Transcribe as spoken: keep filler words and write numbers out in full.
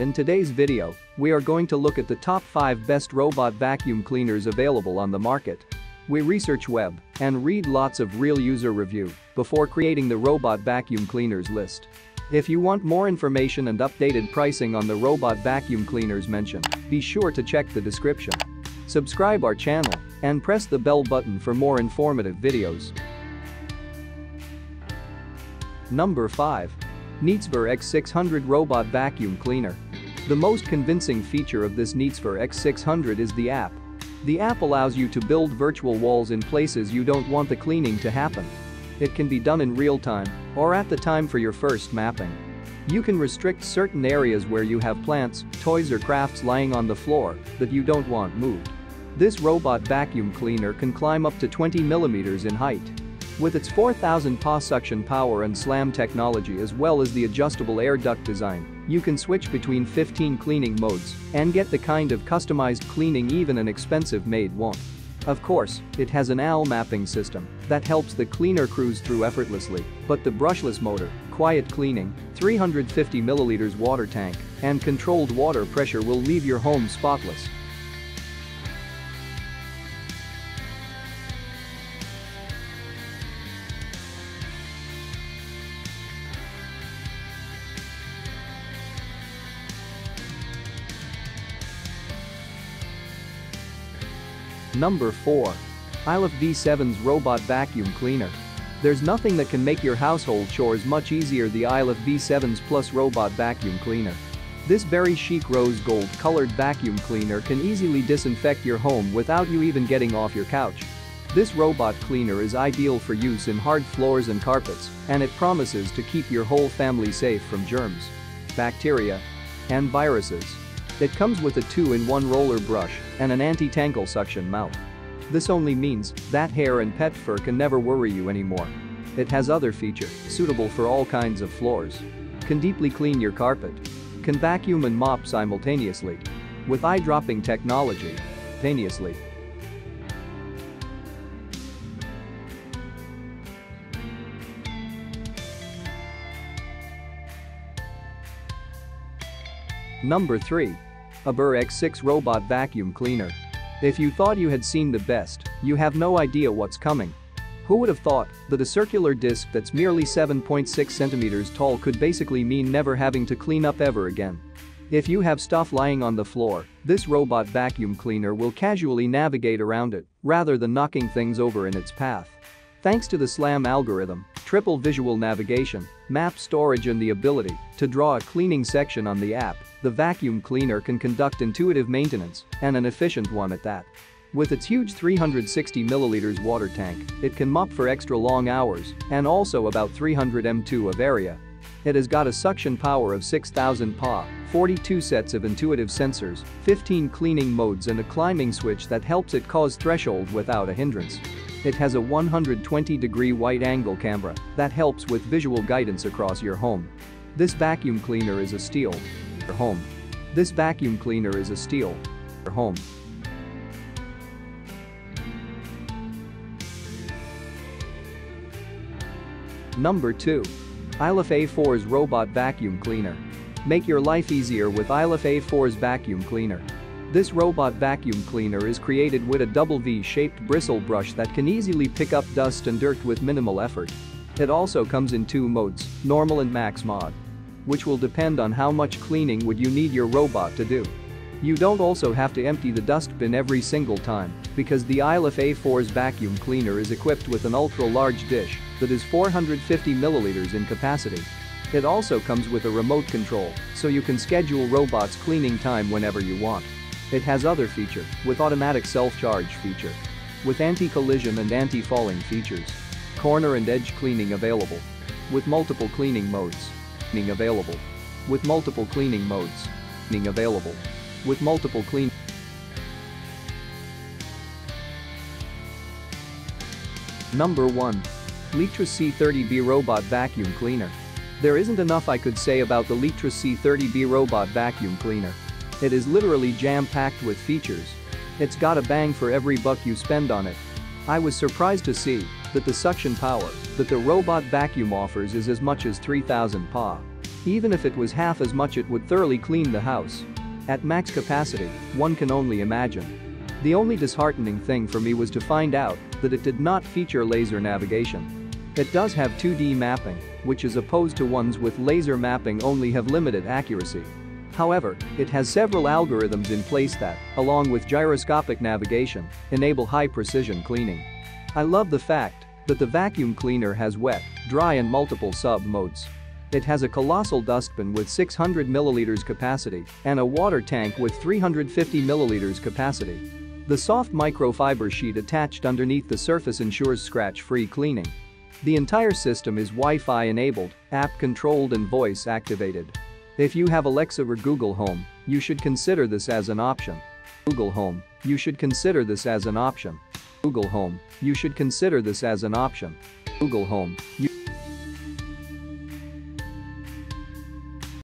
In today's video, we are going to look at the top five best robot vacuum cleaners available on the market. We research web and read lots of real user review before creating the robot vacuum cleaners list. If you want more information and updated pricing on the robot vacuum cleaners mentioned, be sure to check the description. Subscribe our channel and press the bell button for more informative videos. Number five. NEATSVOR X six hundred Robot Vacuum Cleaner. The most convincing feature of this NEATSVOR X six hundred is the app. The app allows you to build virtual walls in places you don't want the cleaning to happen. It can be done in real time or at the time for your first mapping. You can restrict certain areas where you have plants, toys or crafts lying on the floor that you don't want moved. This robot vacuum cleaner can climb up to twenty millimeters in height. With its four thousand P A suction power and slam technology as well as the adjustable air duct design, you can switch between fifteen cleaning modes and get the kind of customized cleaning even an expensive maid won't. Of course, it has an A L mapping system that helps the cleaner cruise through effortlessly, but the brushless motor, quiet cleaning, three hundred fifty milliliters water tank, and controlled water pressure will leave your home spotless. Number four. ILIFE V seven's Robot Vacuum Cleaner. There's nothing that can make your household chores much easier than the ILIFE V seven's Plus Robot Vacuum Cleaner. This very chic rose gold colored vacuum cleaner can easily disinfect your home without you even getting off your couch. This robot cleaner is ideal for use in hard floors and carpets, and it promises to keep your whole family safe from germs, bacteria, and viruses. It comes with a two in one roller brush and an anti-tangle suction mouth. This only means that hair and pet fur can never worry you anymore. It has other features suitable for all kinds of floors. Can deeply clean your carpet. Can vacuum and mop simultaneously. With eye-dropping technology. Simultaneously. Number three. A B I R X six Robot Vacuum Cleaner. If you thought you had seen the best, you have no idea what's coming. Who would have thought that a circular disc that's merely seven point six centimeters tall could basically mean never having to clean up ever again? If you have stuff lying on the floor, this robot vacuum cleaner will casually navigate around it rather than knocking things over in its path. Thanks to the SLAM algorithm, triple visual navigation, map storage and the ability to draw a cleaning section on the app, the vacuum cleaner can conduct intuitive maintenance, and an efficient one at that. With its huge three hundred sixty milliliters water tank, it can mop for extra long hours and also about three hundred meters of area. It has got a suction power of six thousand P A, forty-two sets of intuitive sensors, fifteen cleaning modes and a climbing switch that helps it cause threshold without a hindrance. It has a one hundred twenty degree wide-angle camera that helps with visual guidance across your home. This vacuum cleaner is a steal. Your home. This vacuum cleaner is a steal. Your home. Number two. ILIFE A four's Robot Vacuum Cleaner. Make your life easier with ILIFE A four's vacuum cleaner. This robot vacuum cleaner is created with a double V-shaped bristle brush that can easily pick up dust and dirt with minimal effort. It also comes in two modes, normal and max mod, which will depend on how much cleaning would you need your robot to do. You don't also have to empty the dustbin every single time because the ILIFE A four's vacuum cleaner is equipped with an ultra-large dish that is four hundred fifty milliliters in capacity. It also comes with a remote control, so you can schedule robot's cleaning time whenever you want. It has other feature, with automatic self-charge feature. With anti-collision and anti-falling features. Corner and edge cleaning available. With multiple cleaning modes. Cleaning available. With multiple cleaning modes. Cleaning available. With multiple clean. Number one. LIECTROUS C thirty B Robot Vacuum Cleaner. There isn't enough I could say about the LIECTROUS C thirty B Robot Vacuum Cleaner. It is literally jam-packed with features. It's got a bang for every buck you spend on it. I was surprised to see that the suction power that the robot vacuum offers is as much as three thousand P A. Even if it was half as much, it would thoroughly clean the house. At max capacity, one can only imagine. The only disheartening thing for me was to find out that it did not feature laser navigation. It does have two D mapping, which as opposed to ones with laser mapping only have limited accuracy. However, it has several algorithms in place that, along with gyroscopic navigation, enable high-precision cleaning. I love the fact that the vacuum cleaner has wet, dry and multiple sub-modes. It has a colossal dustbin with six hundred milliliters capacity and a water tank with three hundred fifty milliliters capacity. The soft microfiber sheet attached underneath the surface ensures scratch-free cleaning. The entire system is Wi-Fi enabled, app-controlled and voice-activated. If you have Alexa or Google Home, you should consider this as an option. Google Home, you should consider this as an option. Google Home, you should consider this as an option. Google Home, you